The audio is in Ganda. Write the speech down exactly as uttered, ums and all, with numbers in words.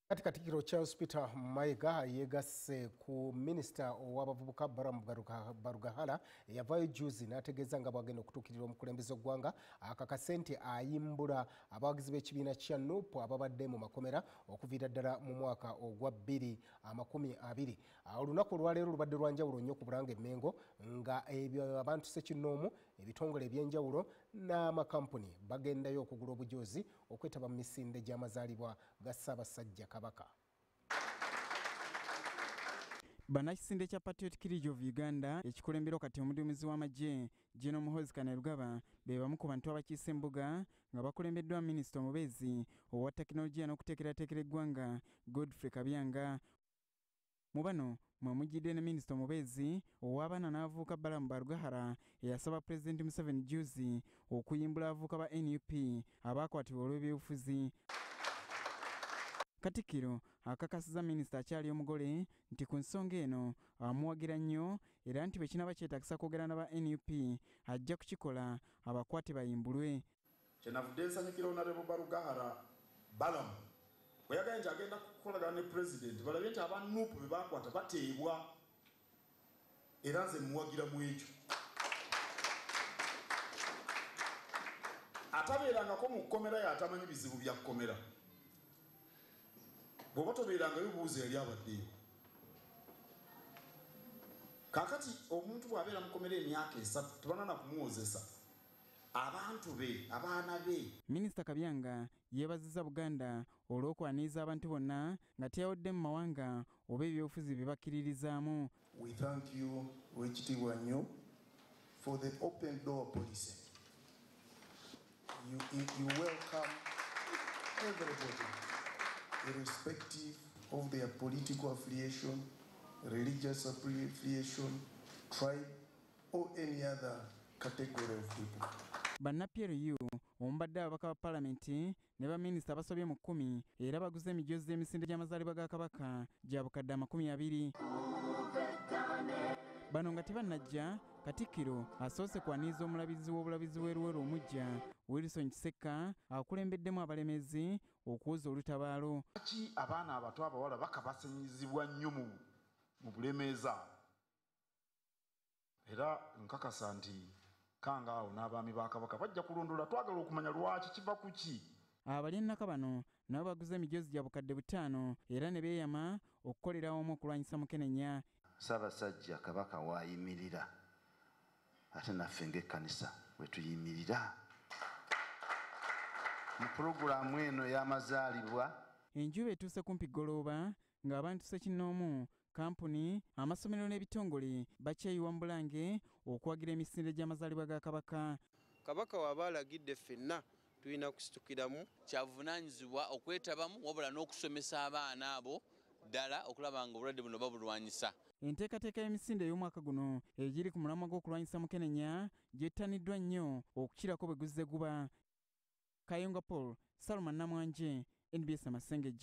Katikkiro Charles Peter Mayiga yegasse ku Minisita w'abavubuka Balaam Barugahara yavaayo jjuuzi n'ategeeza nga bwagenda okutuukirira omukulembeze gw'eggwanga akakase nti ayimbula abawagizi b'ekibiina kya nnyo ababadde mu makomera okuviira ddala mu mwaka ogwa bbiri amakumi abiri. Olunaku olwaleero lubadde lwa njawulo nnyo ku Bulange Mengo nga ebyo abantu ssekinoomu ebitongole eby'enjawulo n'amakampuni bagendayo okugula obujoozi okwetaba mu misinde gy'amazaalibwa ga Ssabasajja Kabaka. Bannakisinde kya Katikkiro of Uganda ekikulembera kati omuduumizi w'amagye Gen. Muhoozi Kanaluga be bamu ku bantu abakiise embuga nga bakulembeddwa Minisita omubeezi owa tekinologiya n'okuteekerateekera eggwanga Godfrey Kabyanga. Mu bano mwe mujjidde ne Minisita omubeezi ow'abaana n'abavubuka Balaam Barugahara eyasaba Pulezidenti Museveni jjuuzi okuyimbula abavubuka ba N U P abaakwatibwa olw'ebyobufuzi. Katikkiro akakasiza Minisita akyali omugole nti ku nsonga eno amuwagira nnyo era nti bwe kinaba kyetagisa kwogera n'aba N U P ajja kukikola abakwate bayimbulwe. Kyenavudde nsanyukira Onorable Barugahara Balaam bwe yagaye nti agenda kukolagana ne Pulezidenti balabye nti aba N U P be baakwata bateebwa era nze muwagira mu ekyo. Atabeerangako mu kkomera y'atamanyi bizibu bya kkomera. Bw'oba tobeerangayo buuza yali abaddeyo. Kaakati omuntu bw'abeera mu kkomera emyaka esatu tebanana kumuwozesa abantu be abaana be. Minisita Kabyanga yeebazizza Buganda olw'okwaniriza abantu bonna nga teyawudde mu mawanga oba ebyobufuzi bye bakkiririzaamu. We thank you, Weekitiibwa nnyo, for the open door policy. You, you, you welcome everybody, irrespective of their political affiliation, religious affiliation, tribe, or any other category of people. Banna P L U omubadde ababaka ba Paalamenti ne baminisita basobye mu kkumi era baguze emijoozi z'emisinde gy'amazaalibwa ga Kabaka gya bukadde amakumi abiri. Bano nga tebannajja, Katikkiro asoose kwaniriza omulabizi w'obulabizi w'eruweru omujja Wilson Kisekka akulembeddemu abalemezi okuwoza olutabaalo. Lwaki abaana abato abawala bakabasenyezebwa nnyo mu bulemeeza? Era nkakasa nti kanga awo n'abaami ba Kabaka bajja kulondola twagala okumanya lwaki kiva ku ki. Abalya ennaka bano nabo baguze emijoozi gya bukadde butaano era ne beeyama okukolera awamu okulwanyisa mukenenya. Ssabasajja Kabaka waayimirira ate naffe ng'ekkanisa bwe tuyimirira mu pulogulaamu eno y'amazaalibwa. Enjuba etuuse kumpi ggolooba ng'abantu ssekinoomu, kampuni, amasomero n'ebitongole bakyeyiwa mu Bulange okwagira emisinde gy'amazaalibwa ga Kabaka. Kabaka w'aba alagidde ffenna tulina kusitukiramu kyavunaanyizibwa okwetabamu wabula n'okusomesa abaana abo ddala okulaba nga obulwadde buno babulwanyisa. Enteekateeka y'emisinde ey'omwaka guno egiri ku mulamwa gw'okulwanyisa mukenenya gyettaniddwa nnyo okukirako bwe guzze guba. Kayonga Paul, Salma Namwanje, N B S Amasenge.